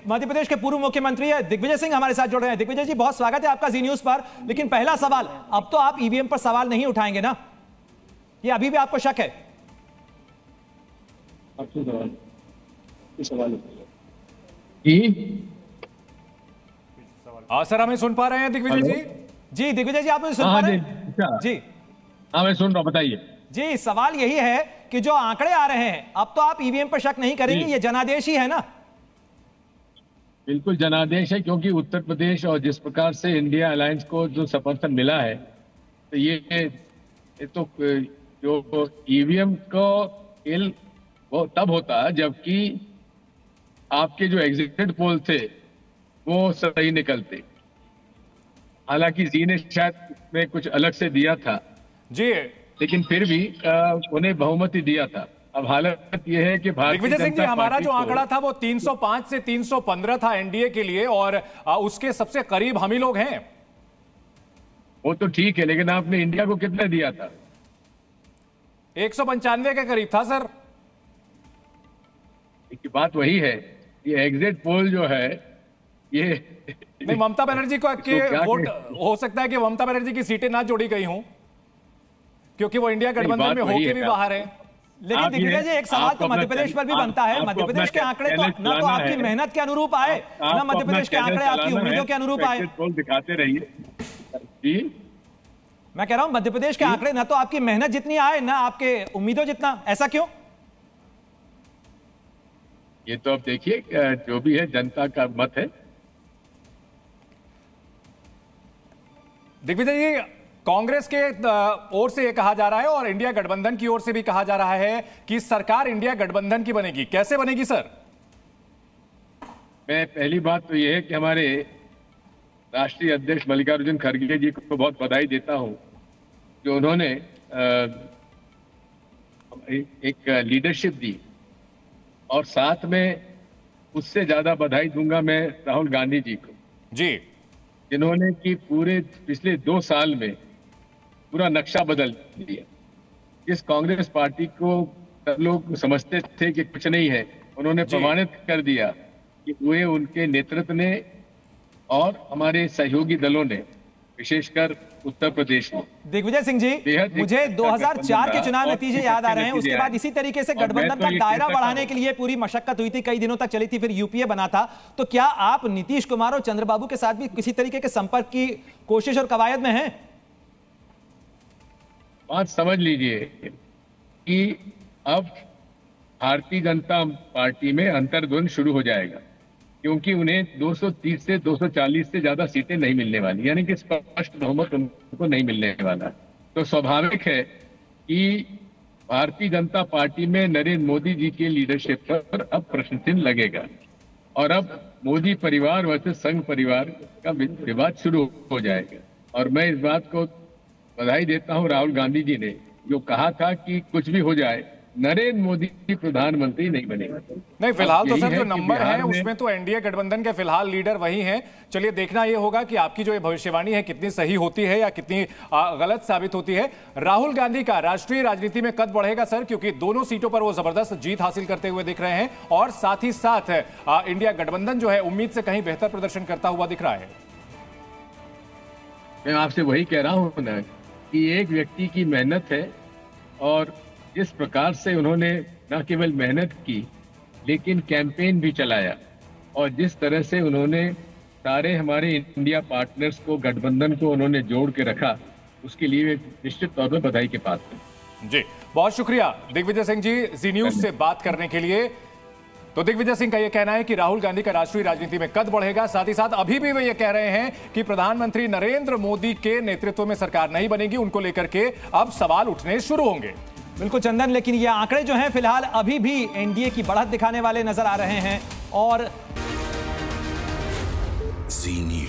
मध्य प्रदेश के पूर्व मुख्यमंत्री है दिग्विजय सिंह हमारे साथ जुड़ रहे हैं। दिग्विजय जी, बहुत स्वागत है आपका जी न्यूज पर। लेकिन पहला सवाल, अब तो आप ईवीएम पर सवाल नहीं उठाएंगे ना? ये अभी भी आपको शक है? सर, हमें सुन पा रहे हैं दिग्विजय जी? जी दिग्विजय जी, आप मुझे सुन पा रहे हैं? जी हाँ, मैं सुन रहा हूं, बताइए। जी, सवाल यही है कि जो आंकड़े आ रहे हैं, अब तो आप ईवीएम पर शक नहीं करेंगे, ये जनादेश ही है ना? बिल्कुल जनादेश है, क्योंकि उत्तर प्रदेश और जिस प्रकार से इंडिया अलायंस को जो समर्थन मिला है, तो ये तो जो ईवीएम को खेल वो तब होता है जबकि आपके जो एग्जिट पोल थे वो सही निकलते। हालांकि जी ने शायद में कुछ अलग से दिया था जी, लेकिन फिर भी उन्हें बहुमत ही दिया था। अब हालत यह है कि दिग्विजय सिंह जी, हमारा जो आंकड़ा था वो 305 से 315 था एनडीए के लिए, और उसके सबसे करीब हम ही लोग हैं। वो तो ठीक है, लेकिन आपने इंडिया को कितना दिया था? 195 के करीब था सर। बात वही है, ये एग्जिट पोल जो है ये नहीं, ममता बनर्जी को के वोट हो सकता है कि ममता बनर्जी की सीटें ना जोड़ी गई हों, क्योंकि वो इंडिया गठबंधन में होके भी बाहर है। लेकिन दिग्विजय जी, एक सवाल तो मध्य प्रदेश पर भी बनता है। मध्य प्रदेश के आंकड़े तो ना तो आपकी मेहनत के अनुरूप आए, ना मध्य प्रदेश के आंकड़े आपकी उम्मीदों के अनुरूप आए। दिखाते रहिए। मैं कह रहा हूं मध्य प्रदेश के आंकड़े ना तो आपकी मेहनत जितनी आए, ना आपके उम्मीदों जितना। ऐसा क्यों? ये तो अब देखिए, जो भी है जनता का मत है। दिग्विजय जी, कांग्रेस के ओर से यह कहा जा रहा है और इंडिया गठबंधन की ओर से भी कहा जा रहा है कि सरकार इंडिया गठबंधन की बनेगी। कैसे बनेगी सर? मैं पहली बात तो यह है कि हमारे राष्ट्रीय अध्यक्ष मल्लिकार्जुन खड़गे जी को बहुत बधाई देता हूं, जो उन्होंने एक लीडरशिप दी, और साथ में उससे ज्यादा बधाई दूंगा मैं राहुल गांधी जी को जी, जिन्होंने कि पूरे पिछले 2 साल में पूरा नक्शा बदल दिया। जिस कांग्रेस पार्टी को लोग समझते थे कि कुछ नहीं है, उन्होंने प्रमाणित कर दिया कि वे उनके नेतृत्व ने और हमारे सहयोगी दलों ने, विशेषकर उत्तर प्रदेश में। दिग्विजय सिंह जी, मुझे 2004 के चुनाव नतीजे याद आ रहे हैं। उसके बाद इसी तरीके से गठबंधन का दायरा बढ़ाने के लिए पूरी मशक्कत हुई थी, कई दिनों तक चली थी, फिर यूपीए बना था। तो क्या आप नीतीश कुमार और चंद्रबाबू के साथ भी किसी तरीके के संपर्क की कोशिश और कवायद में हैं? बात समझ लीजिए कि अब भारतीय जनता पार्टी में अंतर्द्वंद शुरू हो जाएगा, क्योंकि उन्हें 230 से 240 से ज्यादा सीटें नहीं मिलने वाली, यानी कि स्पष्ट बहुमत उनको नहीं मिलने वाला। तो स्वाभाविक है कि भारतीय जनता पार्टी में नरेंद्र मोदी जी के लीडरशिप पर अब प्रश्न चिन्ह लगेगा, और अब मोदी परिवार वर्सेस संघ परिवार का विवाद शुरू हो जाएगा। और मैं इस बात को बधाई देता हूं राहुल गांधी जी ने, जो कहा था कि कुछ भी हो जाए नरेंद्र मोदी प्रधानमंत्री नहीं बनेगा। नहीं, फिलहाल तो सर जो नंबर है उसमें तो एनडीए गठबंधन के फिलहाल लीडर वही हैं। चलिए, देखना यह होगा कि आपकी जो ये भविष्यवाणी है कितनी सही होती है या कितनी गलत साबित होती है। राहुल गांधी का राष्ट्रीय राजनीति में कद बढ़ेगा सर, क्योंकि दोनों सीटों पर वो जबरदस्त जीत हासिल करते हुए दिख रहे हैं, और साथ ही साथ इंडिया गठबंधन जो है उम्मीद से कहीं बेहतर प्रदर्शन करता हुआ दिख रहा है। मैं आपसे वही कह रहा हूं ना कि एक व्यक्ति की मेहनत है, और जिस प्रकार से उन्होंने न केवल मेहनत की लेकिन कैंपेन भी चलाया, और जिस तरह से उन्होंने सारे हमारे इंडिया पार्टनर्स को, गठबंधन को उन्होंने जोड़ के रखा, उसके लिए निश्चित तौर पर बधाई के पात्र हैं। जी, बहुत शुक्रिया दिग्विजय सिंह जी जी न्यूज से बात करने के लिए। तो दिग्विजय सिंह का यह कहना है कि राहुल गांधी का राष्ट्रीय राजनीति में कद बढ़ेगा। साथ ही साथ अभी भी वे ये कह रहे हैं कि प्रधानमंत्री नरेंद्र मोदी के नेतृत्व में सरकार नहीं बनेगी, उनको लेकर के अब सवाल उठने शुरू होंगे। बिल्कुल चंदन, लेकिन ये आंकड़े जो हैं फिलहाल अभी भी एनडीए की बढ़त दिखाने वाले नजर आ रहे हैं। और